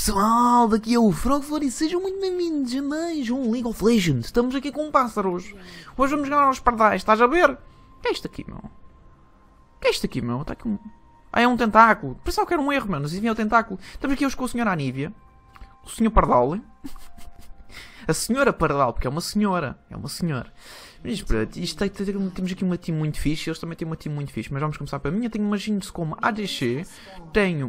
Pessoal, daqui é o Frogflor e sejam muito bem-vindos a mais um League of Legends. Estamos aqui com pássaros. Hoje vamos jogar aos pardais, estás a ver? O que é isto aqui, meu? O que é isto aqui, meu? Está aqui um... Ah, é um tentáculo. Pensava que era um erro, meu. Não sei se vinha o tentáculo. Estamos aqui hoje com a senhora Anívia. O senhor Pardal. A senhora Pardal, porque é uma senhora. É uma senhora. Mas pronto, temos aqui uma team muito fixe. Eles também têm uma team muito fixe. Mas vamos começar para mim. Eu tenho uma Jinx como ADC. Tenho...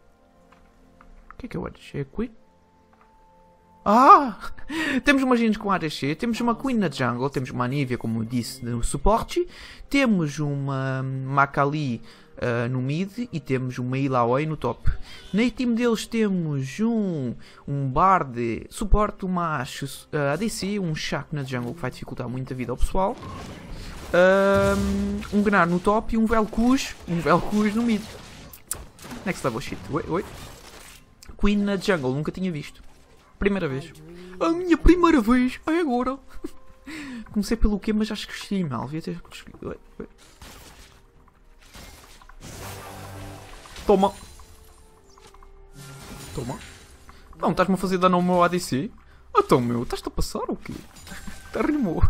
O que é o ADC? É Queen? Ah! Temos uma Jinx com ADC. Temos uma Queen na jungle. Temos uma Anívia, como eu disse, no suporte. Temos uma Akali no mid. E temos uma Illaoi no top. Na team deles temos um Bard suporte, uma ADC, um Shaco na jungle que vai dificultar muito a vida ao pessoal. Um Gnar no top e um Vel'Koz no mid. Next level shit. Oi. Queen na jungle, nunca tinha visto. Primeira vez. A minha primeira vez. É agora. Comecei pelo quê, mas acho que escolhi mal. Devia ter escolhido. Oi. Toma. Não, estás-me a fazer dano ao meu ADC? Então, meu, estás-te a passar ou quê? Até rimou.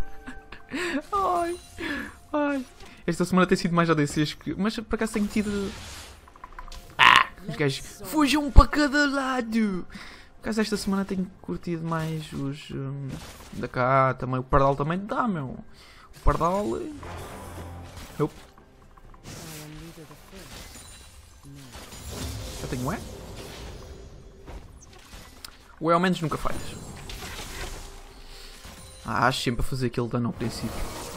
Ai. Esta semana tem sido mais ADCs que... Mas por acaso tenho tido... Os gajos fujam para cada lado. Por acaso esta semana tenho curtido mais os da cá, também o Pardal também dá, meu. O Pardal... Eu tenho um E? O E ao menos nunca falhas. Acho sempre a fazer aquele dano ao princípio.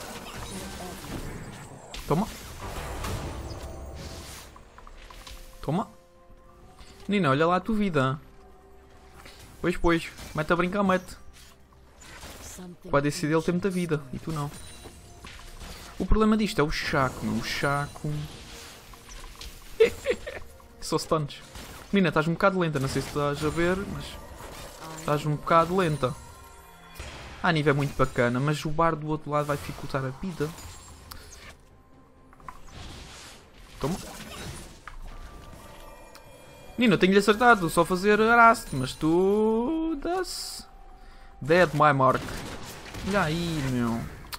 Toma. Nina, olha lá a tua vida. Pois. Mete a brincar, mete. Pode decidir ele ter muita vida. E tu não. O problema disto é o Shaco, meu. O Shaco... Só stuns. Nina, estás um bocado lenta. Não sei se estás a ver, mas... Estás um bocado lenta. A Anívia é muito bacana, mas o Bard do outro lado vai dificultar a vida. Toma. Nina, eu tenho-lhe acertado, só fazer araste, mas tu... Dead my mark. Olha aí, meu.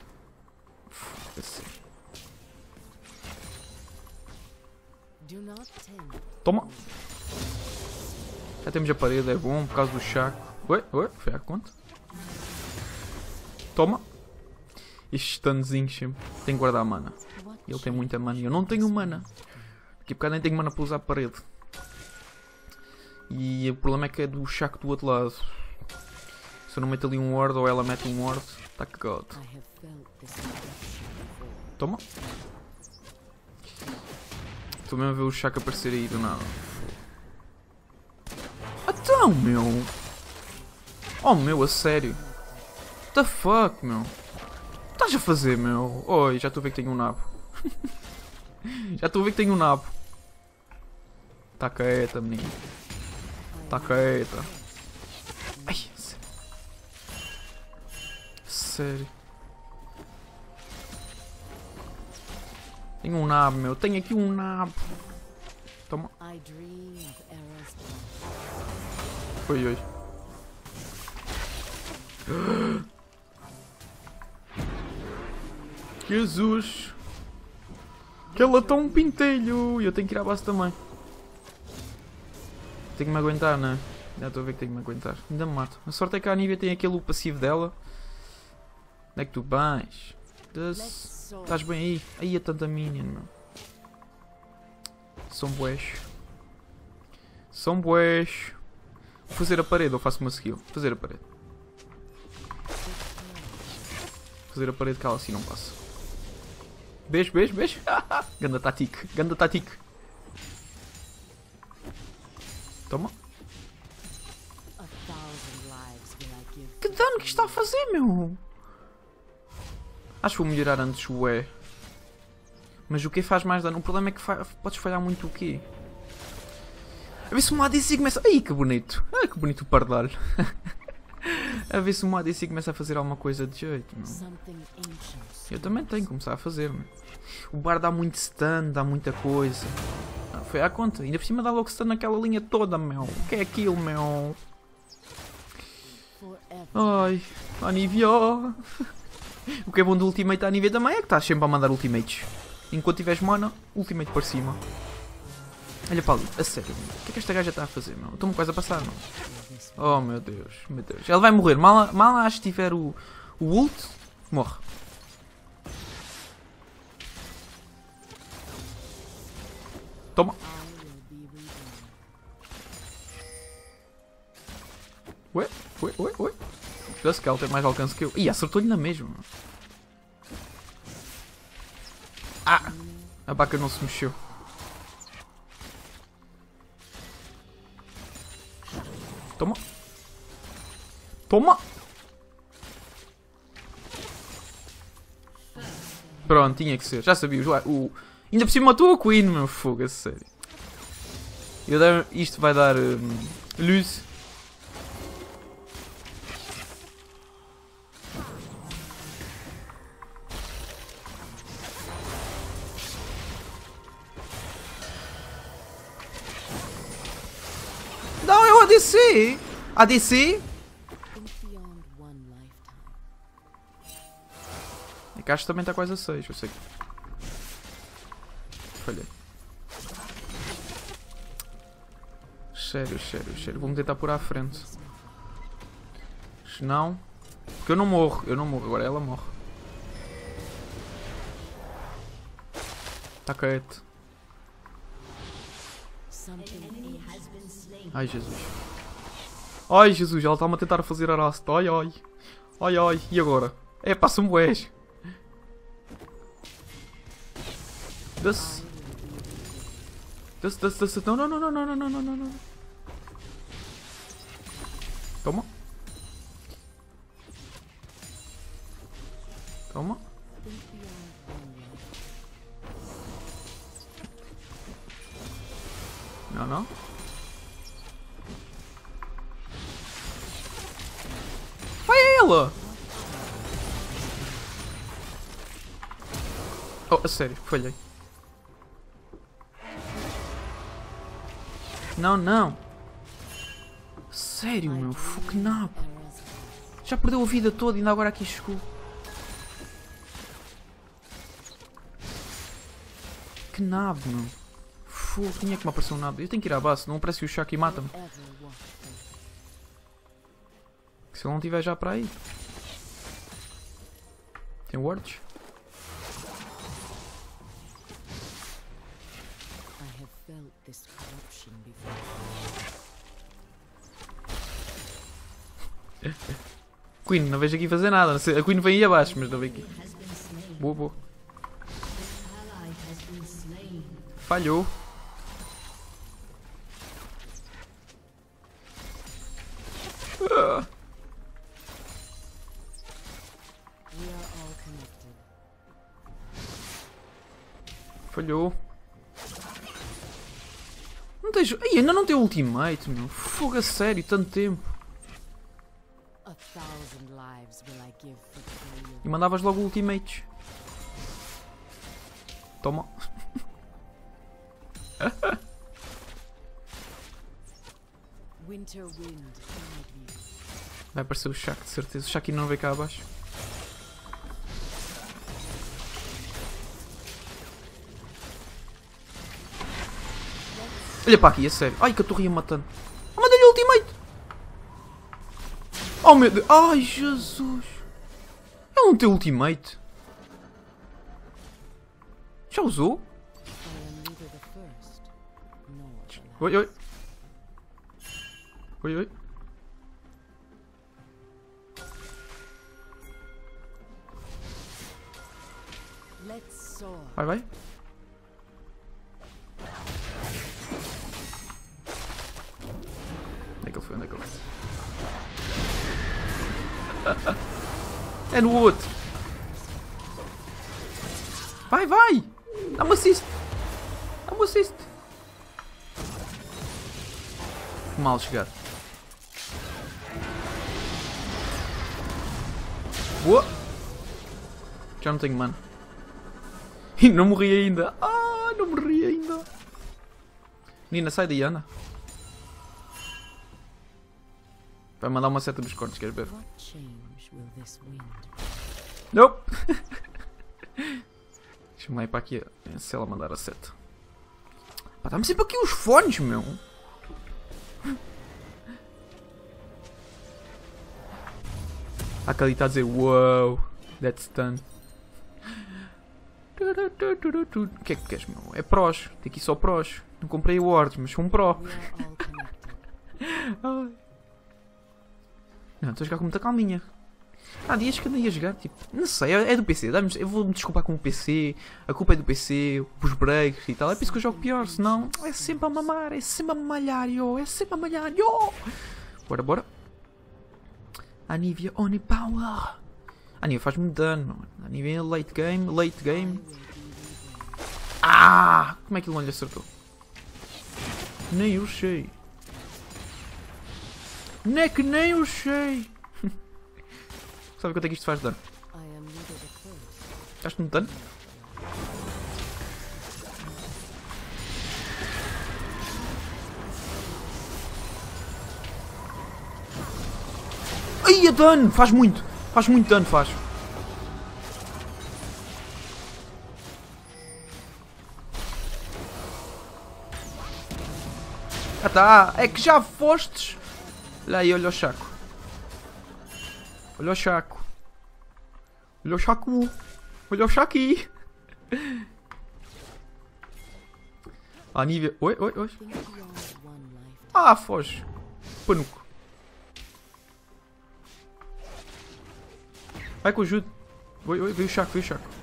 Toma. Já temos a parede, é bom, por causa do Shaco. Oi, foi à conta. Toma. Estes stunzinhos sempre. Tenho que guardar a mana. Ele tem muita mana e eu não tenho mana. Daqui a bocado nem tenho mana para usar a parede. E o problema é que é do Shaco do outro lado. Se eu não meto ali um ward ou ela mete um ward, está cagado. Toma. Estou mesmo a ver o Shaco aparecer aí do nada. Então, meu. Oh, meu, a sério. What the fuck, meu. O que estás a fazer, meu? Oi, já estou a ver que tenho um nabo. Tá quieta, menino. Tá quieta. Ai, sério. Tenho um nabo, meu. Tenho aqui um nabo. Toma. Foi hoje. Jesus. Que ela tá um pintelho. E eu tenho que ir à base também. Tenho que me aguentar, não é? Já estou a ver que tenho que me aguentar. Ainda me mato. A sorte é que a Anívia tem aquele passivo dela. Onde é que tu vais? Estás bem aí? Aí é tanta minion, meu. São bués. Vou fazer a parede ou faço uma skill? Fazer a parede. Que ela assim não passa. Beijo. Ganda tático. Toma. Que dano que está a fazer, meu? Acho que vou melhorar antes o E. Mas o que faz mais dano? O problema é que podes falhar muito o quê? A ver se uma ADC começa... Ai, que bonito. Ai, que bonito o pardal. A ver se uma ADC começa a fazer alguma coisa de jeito, meu. Eu também tenho que começar a fazer, meu. O bar dá muito stun, dá muita coisa. foi à conta. Ainda por cima dá logo stun naquela linha toda, meu. O que é aquilo, meu? Ai, Anivia. O que é bom do ultimate da Anivia também é que estás sempre a mandar ultimates. Enquanto tiveres mana, ultimate por cima. Olha para ali, a sério, o que é que esta gaja está a fazer, meu? Estou-me quase a passar, meu. Oh, meu Deus, meu Deus. Ela vai morrer, mal acho que tiver o ult, morre. Toma. Ué. Foda-se que ela tem mais alcance que eu. Ih, acertou-lhe na mesma. Ah! A vaca não se mexeu. Toma. Toma! Pronto, tinha que ser. Já sabia. Ainda por cima matou a Queen, meu fogo, a sério. Isto vai dar luz. Não, é o ADC! ADC? A caixa também está quase a 6, eu sei que. Falhei. Sério. Vou-me tentar pôr à frente. Se não. Porque eu não morro. Agora ela morre. Está quieto. Ai, Jesus. Ai, Jesus. Ela está-me a tentar fazer arrasto. Ai. E agora? É, passa-me bués. Desce. Não. Toma. Não. Vai ela! Oh, a sério, falhei. Não. Sério, meu, que nabo. Já perdeu a vida toda e ainda agora aqui chegou. Que nabo, meu. Fogo, tinha que me aparecer um nabo. Eu tenho que ir à base, não aparece o Shaq e mata-me. Se ele não estiver já para aí. Tem wards? Queen, não vejo aqui fazer nada. A Queen vem aí abaixo, mas não vem aqui. Boa. Falhou. Falhou. Não tens... Ai, ainda não tem ultimate, meu. Fogo, a sério, tanto tempo. E mandavas logo ultimates. Toma. Vai aparecer o Shaq, de certeza. O Shaq não veio cá abaixo. Olha para aqui, a sério. Ai, que a torre ia matando. Oh, mandei-lhe ultimate. Oh, meu Deus. Ai, Jesus. Ele não tem ultimate. Já usou? Oi. Vai. Onde é que ele foi? É no outro. Vai. Dá-me assist. Mal chegar. Boa. Já não tenho mana. E não morri ainda. Não morri ainda. Nina, sai daí, anda. Vai mandar uma seta nos cortes, queres ver? Nope! Deixa-me lá ir para aqui se ela mandar a seta. Pá, dá-me sempre aqui os fones, meu! A Kali está a dizer, wow, that's done. O que é que queres, meu? É prós, tem aqui só prós. Não comprei awards, mas sou um pró. Não, estou a jogar com muita calminha. Há dias que andei a jogar, tipo, não sei, é do PC. Eu vou me desculpar com o PC, a culpa é do PC, os breaks e tal. É por isso que eu jogo pior, senão é sempre a mamar, é sempre a malhar, yo, é sempre a malhar, yo. Bora, bora. Anivia Oni Power. Anivia faz-me dano. Anivia late game, late game. Ah! Como é que ele não lhe acertou? Nem eu sei. Não é que nem eu sei. Sabe quanto é que isto faz de dano? Estás-te dano? Ai, é dano! Faz muito dano, faz. Ah tá, é que já fostes. Olha aí, olha o Chaco. Olha o Chaco. Olha o Chaco. Olha o Chaqui. A Nívia. Oi, oi, oi. Ah, foge. Panuco. Vai que eu ajudo. Oi, oi, veio o Chaco, veio o Chaco.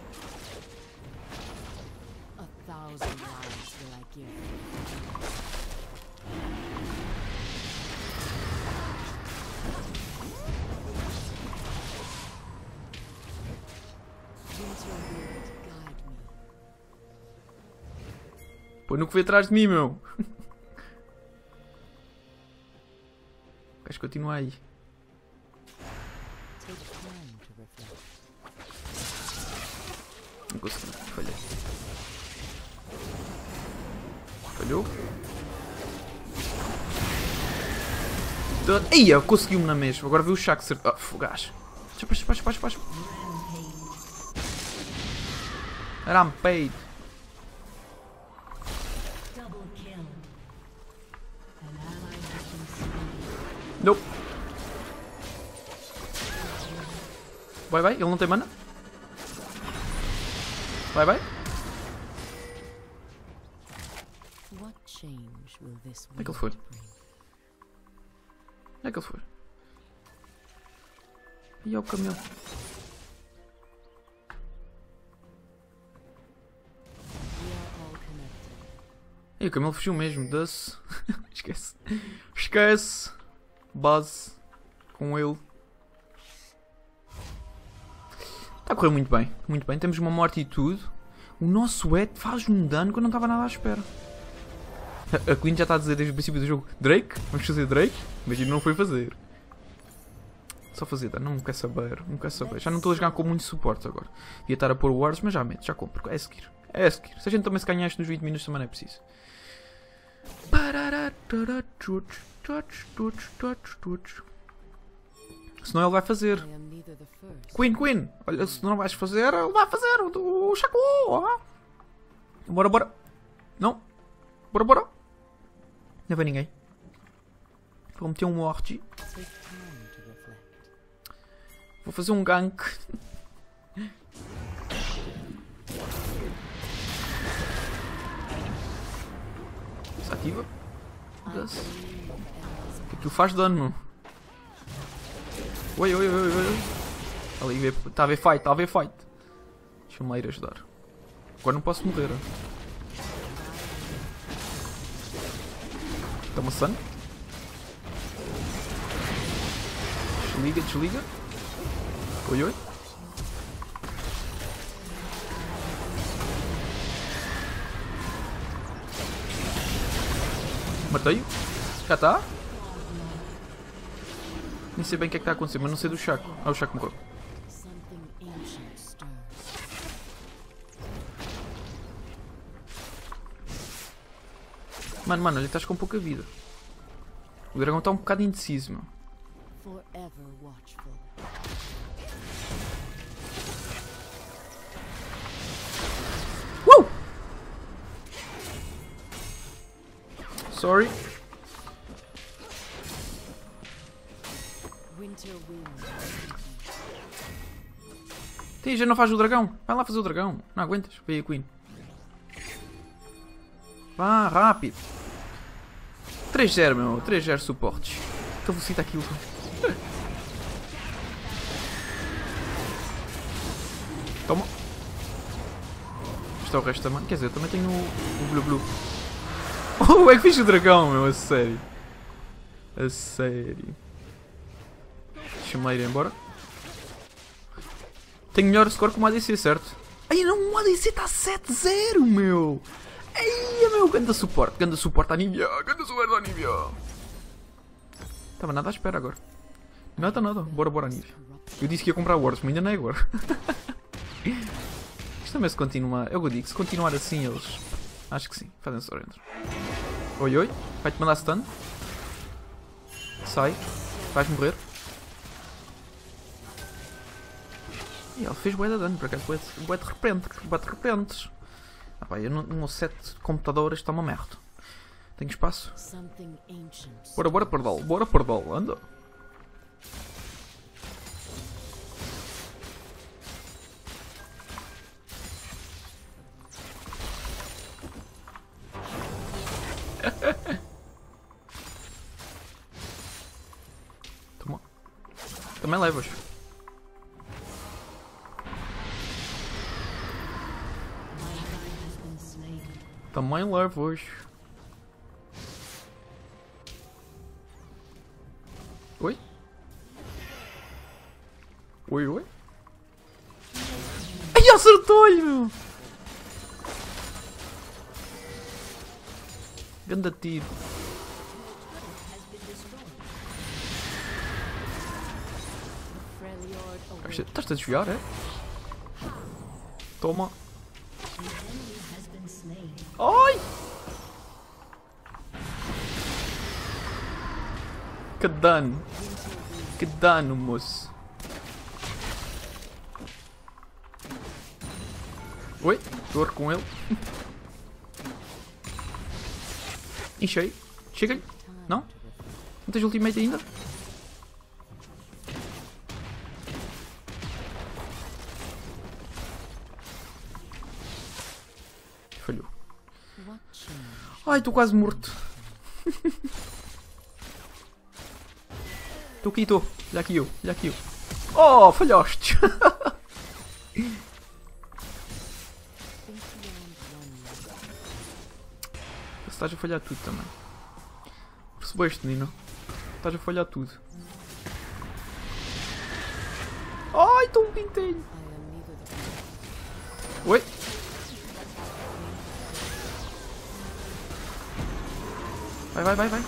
Panuco veio atrás de mim, meu. Queres continuar aí? Não consegui, falhei. Falhou. Eia, conseguiu-me na mesma. Agora veio o Chaco ser. Ah, fogás. Despacha. Rampage. Nope. Vai, ele não tem mana. Vai. Onde é que ele foi? Onde é que ele foi? E é o camelo. E o camelo fugiu mesmo. Dance. Esquece. Base. Com ele. Está a correr muito bem. Muito bem. Temos uma morte e tudo. O nosso Ed faz um dano que eu não estava nada à espera. A Queen já está a dizer desde o princípio do jogo: Drake? Vamos fazer Drake? Mas ele não foi fazer. Só fazer dano. Não quer saber. Não quer saber. Já não estou a jogar com muito suporte agora. Ia estar a pôr wards, mas já meto. Já compro. É seguir. É seguir. Se a gente também se ganhar isto nos 20 minutos também não é preciso. Senão ele vai fazer. Queen. Olha, se não vais fazer, ele vai fazer. O Chaco. Bora. Não. Bora. Não vai ninguém. Vou meter um orte. Vou fazer um gank. Desativa. Aquilo faz dano, meu. Oi. Ali, está a ver fight. Deixa-me lá ir ajudar. Agora não posso morrer. Toma sangue. Desliga. Oi. Matei-o. Já está. Nem sei bem o que é que está a acontecer, mas não sei do Chaco. Ah, o Chaco morreu. Mano, olha, estás com pouca vida. O dragão está um bocado indeciso, meu. Sorry. Tem, já não faz o dragão. Vai lá fazer o dragão. Não aguentas? Vai aí a Queen. Vá, rápido. 3-0, meu. 3-0 suportes. Que velocidade aquilo. Toma. Isto é o resto também. Quer dizer, eu também tenho o Blue Blue. Oh, é que fiz o dragão, meu. A sério. A sério. Deixa-me lá ir embora. Tenho melhor score que o ADC, certo? Ai não, o ADC está 7-0, meu. Ai, meu, ganda suporte à Nívia, ganda suporte à Nívia. Estava nada à espera agora. Nada, bora Nívia. Eu disse que ia comprar Words, mas ainda não é agora. Isto também se continuar, eu digo, se continuar assim eles... Acho que sim, fazem surrender. Oi, vai-te mandar stun. Sai, vais morrer. E ele fez bué de dano, por acaso, bué de repente. Ah pá, eu no meu set de computador está uma merda. Tenho espaço? Bora perdê-lo, anda. Toma. Também levas. Também levas. Oi? Oi? Ai, acertou-lhe, meu! Ganda tiro. Estás-te a desviar, é? Toma. Ai! Que dano! Que dano, moço! Oi, dor com ele. Enchei. Chega-lhe. Não? Não tens ultimate ainda? Falhou. Ai, estou quase morto. Estou aqui, estou. Olha aqui eu. Oh, falhaste. Estás a falhar tudo também. Percebeste, Nino? Estás a falhar tudo. Ai, estou um pintelho. Oi? Vai.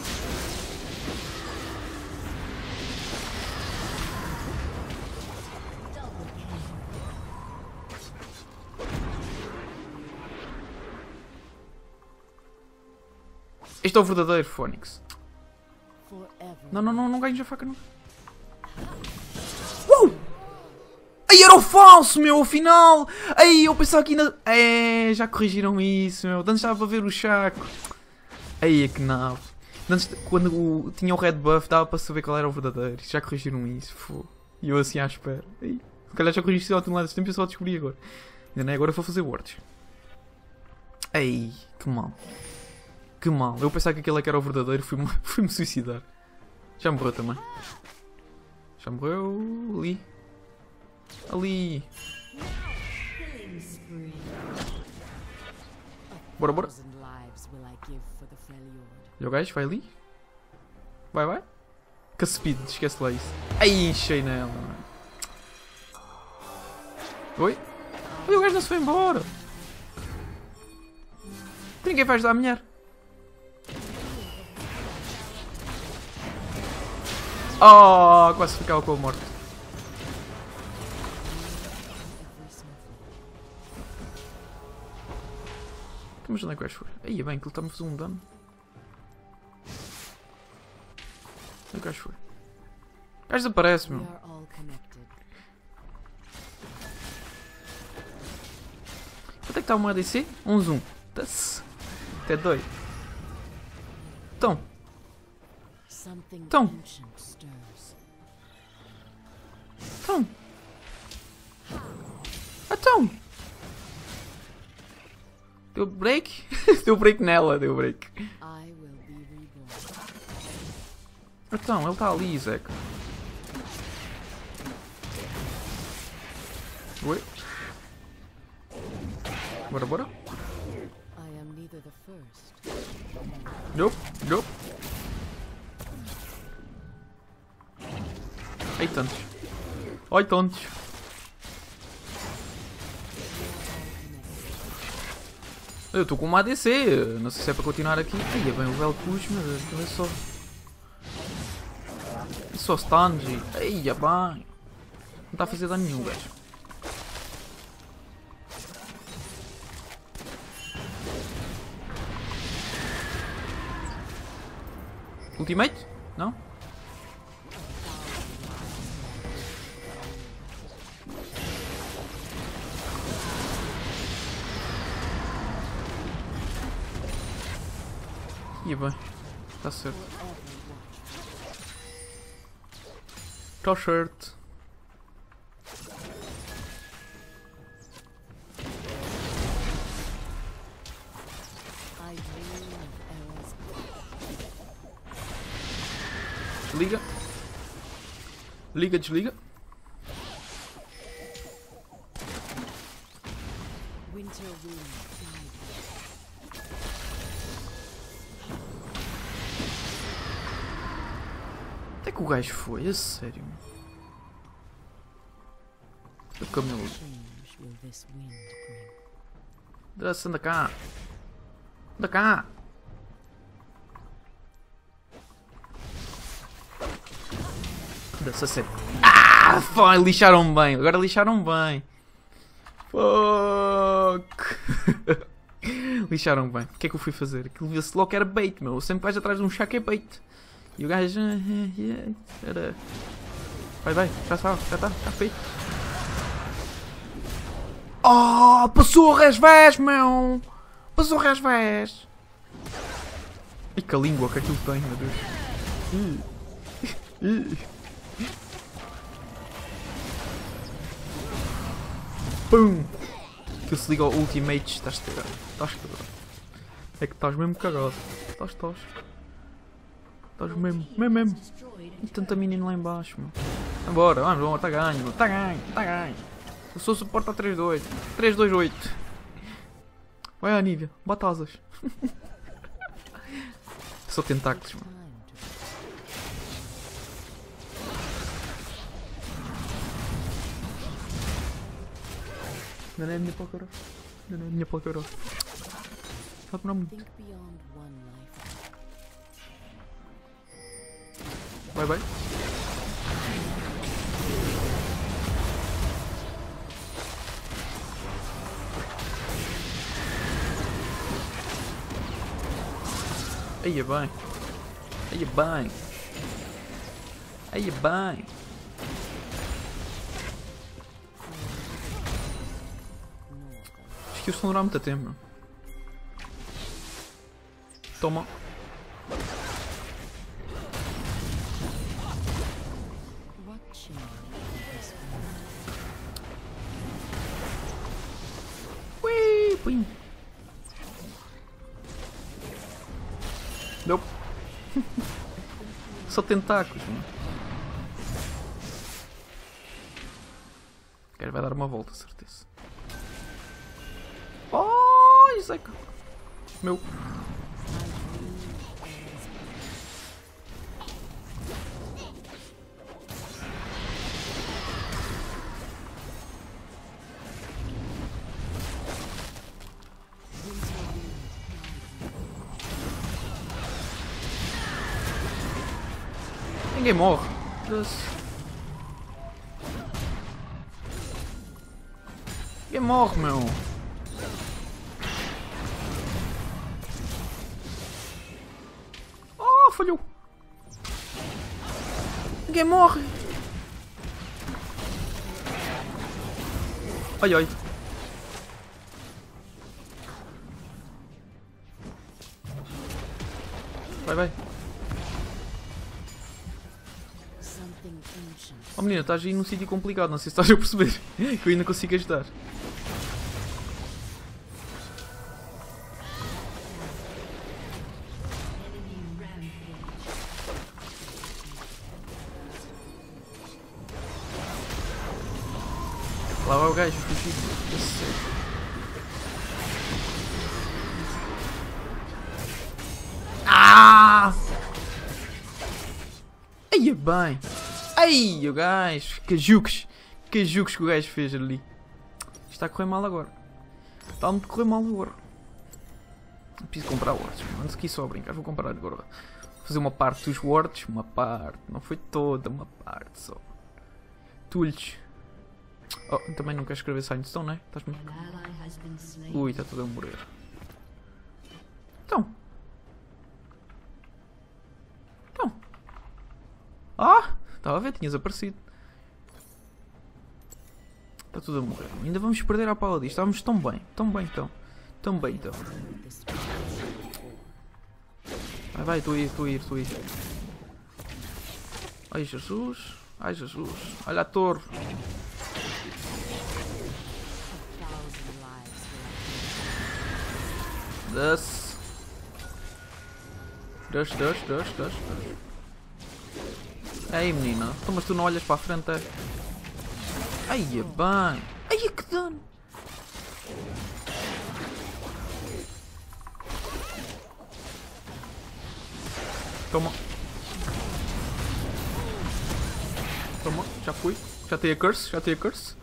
Este é o verdadeiro Phoenix. Não ganhas a faca, não. Ai, era o falso, meu, afinal. Ai, eu pensava que ainda... É, já corrigiram isso, meu. Antes estava a ver o Chaco. Ai, é que nave. Antes, quando tinha o red buff, dava para saber qual era o verdadeiro. Já corrigiram isso, E eu assim à espera. Ai, se calhar já corrigi isso ao lado desse tempo e eu só descobri agora. Ainda não é agora, vou fazer words. Ai, que mal. Que mal. Eu pensava que aquele é que era o verdadeiro, fui-me suicidar. Já morreu também. Já morreu ali. Bora. E o gajo vai ali. Vai. Que speed, esquece lá isso. Ai, cheio nela. Oi? O gajo não se foi embora. Ninguém vai ajudar a mulher. Oh, quase ficava com a morte. Mas onde é que vais for? Aí, bem, que ele está-me a fazer um dano. o gajo foi? O gajo desaparece, meu. Quanto é que está uma ADC? 11-1. Até dói. Então. Então. Então. Então. Deu break? Deu break nela, deu break. Então, ele está ali, Zeca. Oi? Bora, bora. Nope, nope. Ai, tantos. Ai, tantos. Eu estou com uma ADC. Não sei se é para continuar aqui. Ai, é bem o Vel'Koz, meu Deus. Olha só. É só stuns e... Ai, é bem. Não está a fazer dano nenhum, gajo. Ultimate? Não? E bem, está certo. Está certo. Desliga. Liga, desliga. Até que o gajo foi, a sério. O camelo. Anda cá. Anda cá. Anda-se a sério. Ah, foi, lixaram bem. Agora lixaram bem. Fuck. Lixaram bem. O que é que eu fui fazer? Aquilo via-se logo que era bait, meu. Sempre que vais atrás de um chá que é bait. E o gajo... Era... Vai, já está feito. Oh, passou o resvés, meu! Passou o resvés! E que a língua que aquilo tem, meu Deus. Pum! Que se liga ao ultimate, estás cagado. Estás cagado. É que estás mesmo cagado. Estás. Estás mesmo. E tanta menina lá em baixo, meu. Vambora, vamos, está ganho, meu. Está ganho. Eu sou suporte a 3-2. 3-2-8. Vai, Anívia, bate asas. Só tentáculos, mano. Não é a minha placa. Vai demorar muito. Vai. Aí é bem. Acho que isso não durará muito tempo, meu. Toma. Ui, pum. Nope. Só tentáculos, mano. O cara vai dar uma volta, certeza. Oh, Zeca. Meu. Ninguém morre. Ninguém morre, meu. Oh, falhou. Ninguém morre. Ai, ai. Vai, vai. Oh menina, estás aí num sítio complicado, não sei se estás a perceber. Que eu ainda consigo ajudar. Lá vai o gajo, fugido. Eu sei. Ah! Aí é bem. Ai, o gajo. Que juques que o gajo fez ali. Isto está a correr mal agora. Está-me a correr mal agora. Preciso comprar wards. Antes aqui só a brincar. Vou comprar agora. Vou fazer uma parte dos wards. Uma parte. Não foi toda. Uma parte só. Tulhos. Oh, também não quero escrever Sightstone, não é? Estás-me... Ui, está tudo a morrer. Então. Ah! Estava a ver, tinhas aparecido. Está tudo a morrer. Ainda vamos perder a pala disto. Estávamos tão bem. Tão bem então. Tão bem então. Vai, vai, estou a ir. Ai Jesus. Ai Jesus. Olha a torre. Desce. Desce. Ei menina, então, mas tu não olhas para a frente, é? Ai é bem. Ai é que dano. Toma. Já fui. Já tenho a curse.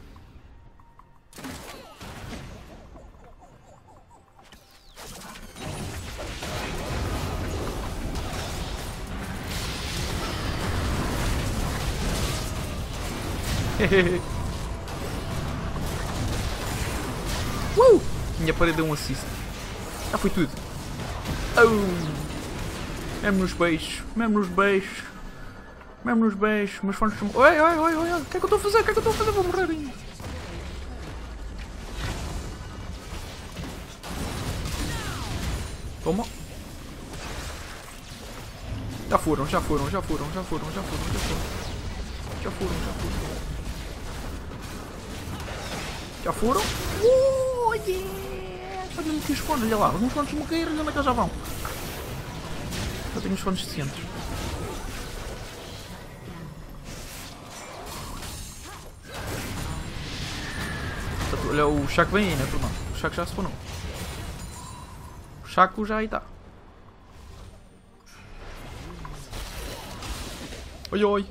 Minha parede deu um assist. Já foi tudo. Mesmo nos beijos. Meus fones estão... Oi. O que é que eu estou a fazer? Vou morrer ainda. Toma. Já foram. Já foram. Yeah! Olha aqui os fones, olha lá. Alguns fones me caíram, onde é que eles já vão? Eu tenho os fones decentes. Olha, o Chaco vem aí, né, turma? O Chaco já se spawnou. O Chaco já aí está. Oi.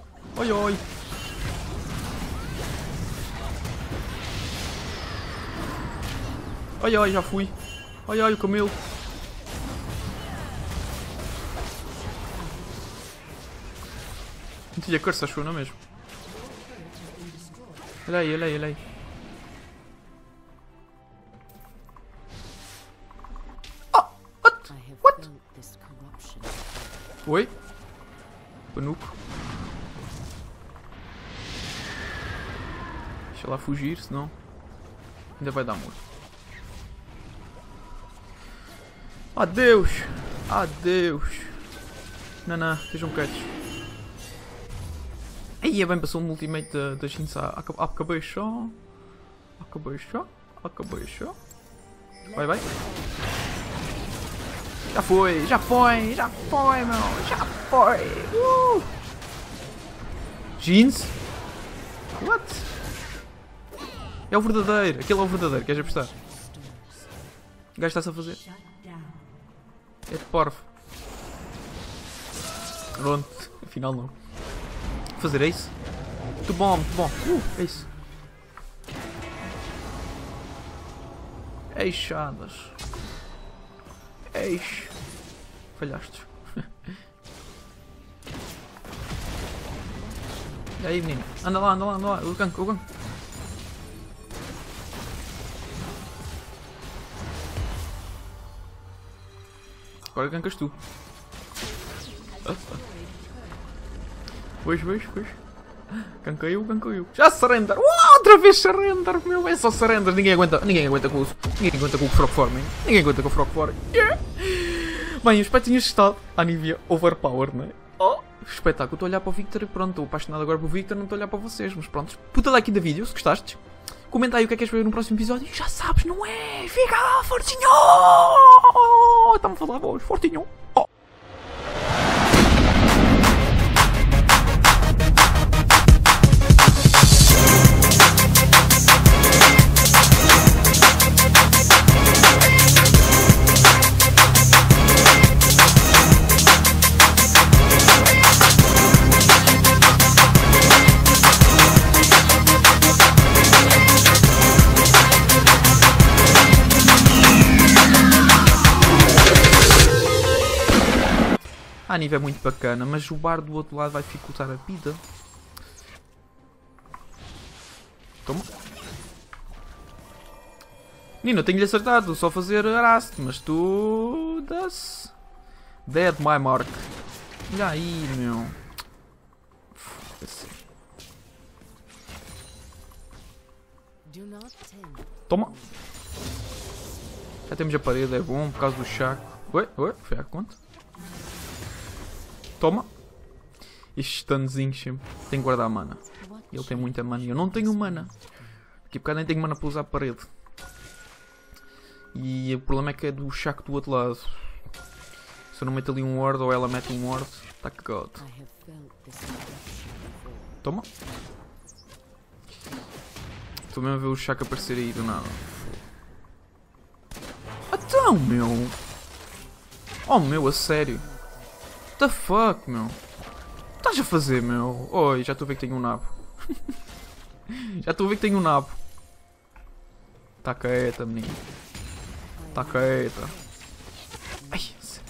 Ai, já fui. Ai, o camelo. Não tinha curse, achou, não é mesmo? Olha aí. What? Oi? Panuco. Deixa lá fugir, senão ainda vai dar morto. Adeus! Não, estejam quietos. Aí é bem, passou um ultimate da Shinsa. Acabei só. Vai. Já foi, meu. Já foi. Jeans? What? É o verdadeiro. Aquele é o verdadeiro. Queres apostar? O gajo está-se a fazer. É de porvo. Pronto. Afinal não. Vou fazer isso. Muito bom. É isso. Eixadas. Falhaste. E aí, menino? Anda lá. O gank. Agora gankas tu. Pois. Quem caiu. Já surrender. Outra vez surrender, meu. É só surrender. Ninguém aguenta com isso. Ninguém aguenta com o Frog Farming. Yeah. Bem, eu espero que tenhas gostado. A Nivea Overpower, não é? Oh, espetáculo. Estou a olhar para o Victor e pronto. Estou apaixonado agora pelo Victor. Não estou a olhar para vocês. Mas pronto. Puta like da vídeo se gostaste. Comenta aí o que é que queres ver no próximo episódio. E já sabes, não é? Fica lá, fortinho! Está-me a falar a voz. Fortinho. Oh. A Nivea é muito bacana, mas o bar do outro lado vai dificultar a vida. Toma. Nino, eu tenho-lhe acertado, só fazer araste, mas tu... das... Dead my mark. Olha aí, meu. Toma. Já temos a parede, é bom, por causa do chaco. Oi, foi à conta. Toma. Estes stunzinhos sempre. Tem que guardar a mana. Ele tem muita mana e eu não tenho mana. Daqui a bocado nem tenho mana para usar a parede. E o problema é que é do chaco do outro lado. Se eu não meto ali um ward ou ela mete um ward, está cagado. Toma. Estou mesmo a ver o chaco aparecer aí do nada. Então, meu. Oh, meu, a sério. What the fuck, meu? O que estás a fazer, meu? Oi, já estou a ver que tenho um nabo. Já estou a ver que tenho um nabo. Tá quieta, menino. Tá quieta. Ai,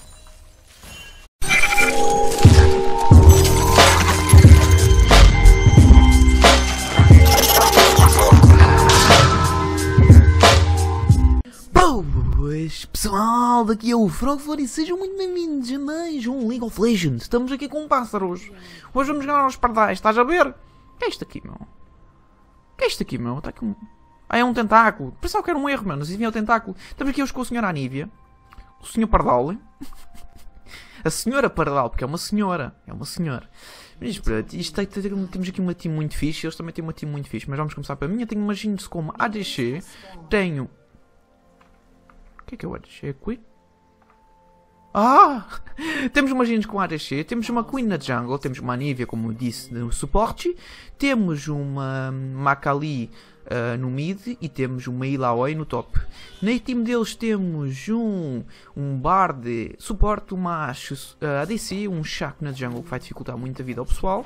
Boas, pessoal, daqui é o Frogflor e sejam muito bem-vindos a mais um League of Legends. Estamos aqui com pássaros. Hoje vamos jogar aos pardais, estás a ver? O que é isto aqui, meu? O que é isto aqui, meu? Está aqui um... Ah, é um tentáculo. Pensava que era um erro, meu. Não sei se vinha o tentáculo. Estamos aqui hoje com a senhora Anívia. O senhor Pardal. A senhora Pardal, porque é uma senhora. É uma senhora. Mas pronto, temos aqui uma team muito fixe. Eles também têm uma team muito fixe. Mas vamos começar para mim. Eu tenho imagino-se como ADC. Tenho... O que é o ADC? É Queen? Ah! Temos uma Jinx com ADC, temos uma Queen na jungle, temos uma Anívia, como eu disse, no suporte, temos uma Akali no mid e temos uma Illaoi no top. Na team deles temos um Bard suporte, uma Ashe ADC, um Shaco na jungle que vai dificultar muito a vida ao pessoal,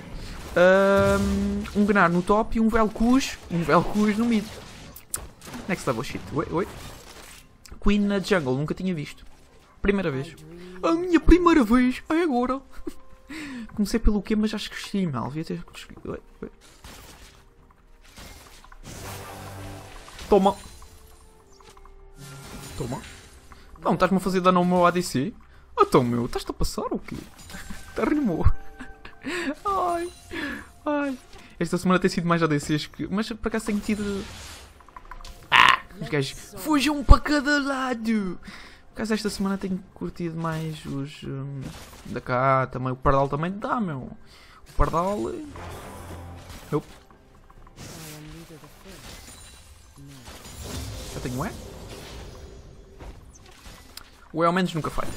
um Gnar no top e um Vel'Koz no mid. Next level shit. Oi. Queen na jungle, nunca tinha visto. Primeira vez. A minha primeira vez. É agora. Comecei pelo quê, mas acho que escolhi mal. Devia ter escolhido. Oi. Toma. Não, estás-me a fazer dano ao meu ADC? Então, meu, estás-te a passar ou quê? Rimou. Ai. Esta semana tem sido mais ADCs que... Mas por acaso tenho tido... Os gajos fujam para cada lado. Por acaso esta semana tenho curtido mais os da cá, também o Pardal também dá, meu. O Pardal... Opa. Já tenho um E? O E ao menos nunca falhas.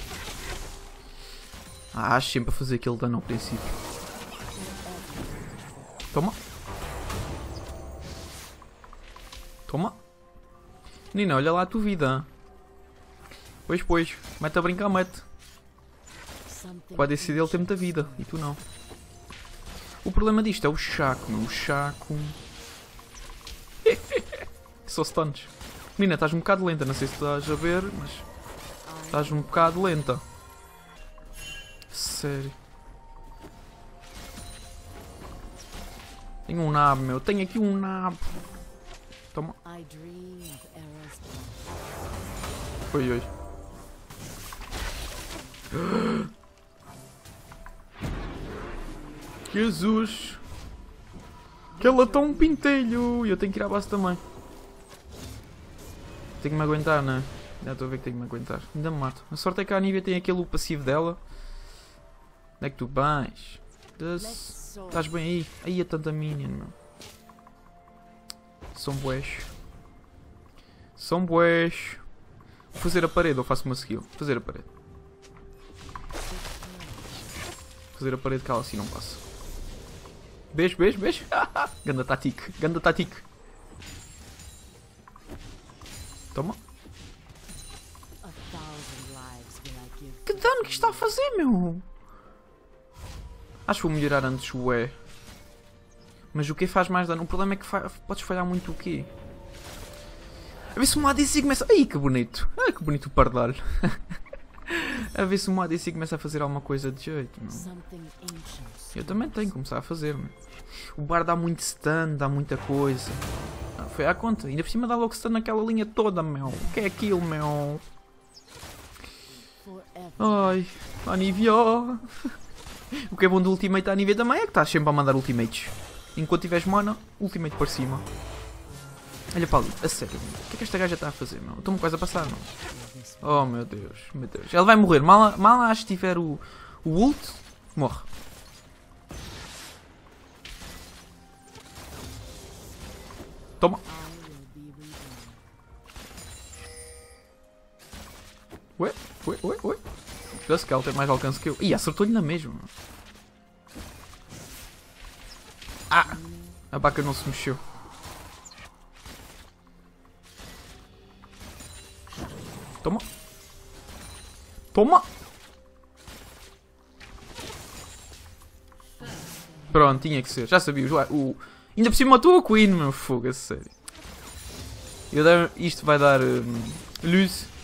Acho sempre a fazer aquele dano ao princípio. Toma. Nina, olha lá a tua vida. Pois. Mete a brincar, mete. Pode decidir ele ter muita vida. E tu não. O problema disto é o Shaco, meu. O Shaco... Só stuns. Nina, estás um bocado lenta. Não sei se estás a ver, mas... Estás um bocado lenta. Sério. Tenho um nabo, meu. Tenho aqui um nabo. Toma. Oi. Jesus. Que ela tá um pintelho. E eu tenho que ir à base também. Tenho que me aguentar, não é? Já estou a ver que tenho que me aguentar. Ainda me mato. A sorte é que a Anivia tem aquele passivo dela. Onde é que tu vais? Estás bem aí? Aí é tanta minion, meu. São bués. São bués. Vou fazer a parede ou faço uma skill? Fazer a parede. Fazer a parede que ela assim não passa. Beijo, beijo, beijo. Ganda tático, ganda tático. Toma. Que dano que está a fazer, meu? Acho que vou melhorar antes o E. Mas o que faz mais dano? O problema é que podes falhar muito o quê? A ver se o meu ADC começa... Ai, que bonito. Ai, que bonito o pardal. A ver se o meu ADC começa a fazer alguma coisa de jeito, meu. Eu também tenho que começar a fazer, meu. O bar dá muito stun, dá muita coisa. Ah, foi à conta. Ainda por cima dá logo stun naquela linha toda, meu. O que é aquilo, meu? Ai, Anivia. O que é bom do ultimate da Anivia também é que estás sempre a mandar ultimates. Enquanto tiveres mana, ultimate por cima. Olha para ali, a sério, meu. O que é que esta gaja está a fazer, meu? Estou-me quase a passar, meu. Oh, meu Deus, meu Deus. Ela vai morrer. Mal acho que tiver o ult, morre. Toma. Ué, ué, ué, ué. Parece que ela tem mais alcance que eu. Ih, acertou-lhe na mesma. Ah! A vaca não se mexeu. Toma. Toma. Pronto, tinha que ser. Já sabia. Ainda por cima matou a Queen, meu fogo, a sério. Isto vai dar luz.